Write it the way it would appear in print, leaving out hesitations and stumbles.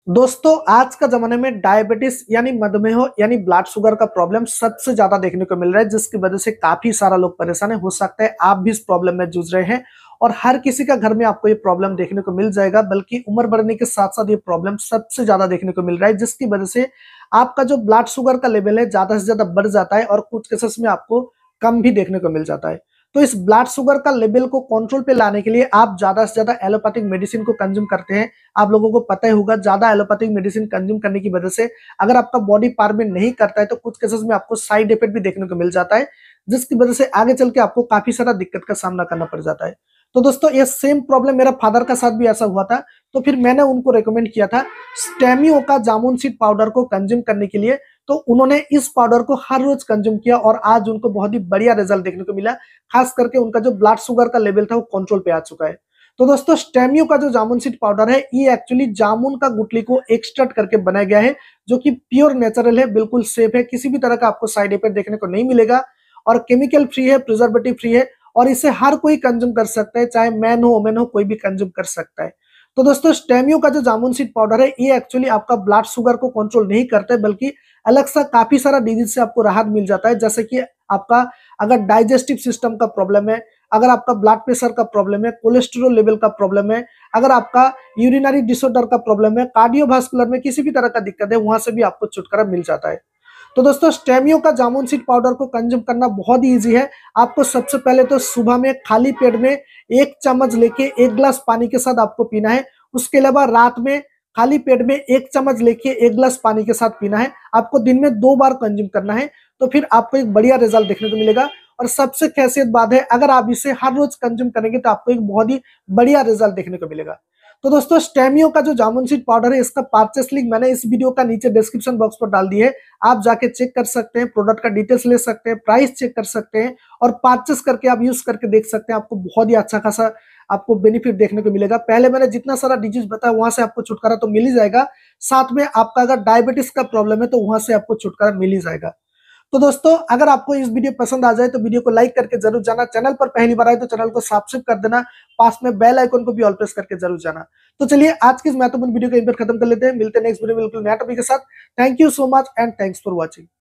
दोस्तों आज का जमाने में डायबिटीज यानी मधुमेह यानी ब्लड शुगर का प्रॉब्लम सबसे ज्यादा देखने को मिल रहा है, जिसकी वजह से काफी सारा लोग परेशान है। हो सकता है आप भी इस प्रॉब्लम में जूझ रहे हैं और हर किसी का घर में आपको ये प्रॉब्लम देखने को मिल जाएगा। बल्कि उम्र बढ़ने के साथ साथ ये प्रॉब्लम सबसे ज्यादा देखने को मिल रहा है, जिसकी वजह से आपका जो ब्लड शुगर का लेवल है ज्यादा से ज्यादा बढ़ जाता है और कुछ केसेस में आपको कम भी देखने को मिल जाता है। तो इस ब्लड शुगर का लेवल को कंट्रोल पे लाने के लिए आप ज्यादा से ज्यादा एलोपैथिक मेडिसिन को कंज्यूम करते हैं। आप लोगों को पता ही होगा, ज्यादा एलोपैथिक मेडिसिन कंज्यूम करने की वजह से अगर आपका बॉडी पार्ट में नहीं करता है तो कुछ केसेस में आपको साइड इफेक्ट भी देखने को मिल जाता है, जिसकी वजह से आगे चल के आपको काफी सारा दिक्कत का सामना करना पड़ जाता है। तो दोस्तों ये सेम प्रॉब्लम मेरा फादर का साथ भी ऐसा हुआ था, तो फिर मैंने उनको रेकमेंड किया था स्टेमियो का जामुन सीड पाउडर को कंज्यूम करने के लिए। तो उन्होंने इस पाउडर को हर रोज कंज्यूम किया और आज उनको बहुत ही बढ़िया रिजल्ट देखने को मिला। खास करके उनका जो ब्लड शुगर का लेवल था वो कंट्रोल पे आ चुका है। तो दोस्तों स्टेमियो का जो जामुन सीड पाउडर है ये एक्चुअली जामुन का गुठली को एक्सट्रैक्ट करके बनाया गया है, जो कि प्योर नेचुरल है, बिल्कुल सेफ है, किसी भी तरह का आपको साइड इफेक्ट देखने को नहीं मिलेगा और केमिकल फ्री है, प्रिजर्वेटिव फ्री है और इसे हर कोई कंज्यूम कर सकता है, चाहे मैन हो वुमेन हो, कोई भी कंज्यूम कर सकता है। तो दोस्तों स्टेमियो का जो जामुन सीड पाउडर है ये एक्चुअली आपका ब्लड शुगर को कंट्रोल नहीं करता है, बल्कि अलग सा काफी सारा डिजीज से आपको राहत मिल जाता है। जैसे कि आपका अगर डाइजेस्टिव सिस्टम का प्रॉब्लम है, अगर आपका ब्लड प्रेशर का प्रॉब्लम है, कोलेस्ट्रॉल लेवल का प्रॉब्लम है, अगर आपका यूरिनरी डिसऑर्डर का प्रॉब्लम है, कार्डियोवास्कुलर में किसी भी तरह का दिक्कत है, वहां से भी आपको छुटकारा मिल जाता है। तो दोस्तों स्टेमियो का जामुन सीड पाउडर को कंज्यूम करना बहुत ही ईजी है। आपको सबसे पहले तो सुबह में खाली पेट में 1 चम्मच लेके 1 गिलास पानी के साथ आपको पीना है। उसके अलावा रात में खाली पेट में 1 चम्मच लेके 1 गिलास पानी के साथ पीना है। आपको दिन में 2 बार कंज्यूम करना है, तो फिर आपको एक बढ़िया रिजल्ट देखने को मिलेगा। और सबसे खासियत बात है, अगर आप इसे हर रोज कंज्यूम करेंगे तो आपको एक बहुत ही बढ़िया रिजल्ट देखने को मिलेगा। तो दोस्तों स्टेमियो का जो जामुन सीड पाउडर है इसका परचेस लिंक मैंने इस वीडियो का नीचे डिस्क्रिप्शन बॉक्स पर डाल दी है। आप जाके चेक कर सकते हैं, प्रोडक्ट का डिटेल्स ले सकते हैं, प्राइस चेक कर सकते हैं और परचेस करके आप यूज करके देख सकते हैं। आपको बहुत ही अच्छा खासा आपको बेनिफिट देखने को मिलेगा। पहले मैंने जितना सारा डिजीज बताया वहां से आपको छुटकारा तो मिल ही जाएगा, साथ में आपका अगर डायबिटीज का प्रॉब्लम है तो वहां से आपको छुटकारा मिल ही जाएगा। तो दोस्तों अगर आपको इस वीडियो पसंद आ जाए तो वीडियो को लाइक करके जरूर जाना। चैनल पर पहली बार आए तो चैनल को सब्सक्राइब कर देना, पास में बेल आइकन को भी ऑल प्रेस करके जरूर जाना। तो चलिए आज की इस महत्वपूर्ण वीडियो को यहीं पर खत्म कर लेते हैं। मिलते हैं नेक्स्ट वीडियो में बिल्कुल नया टॉपिक के साथ। Thank you so much and thanks for watching.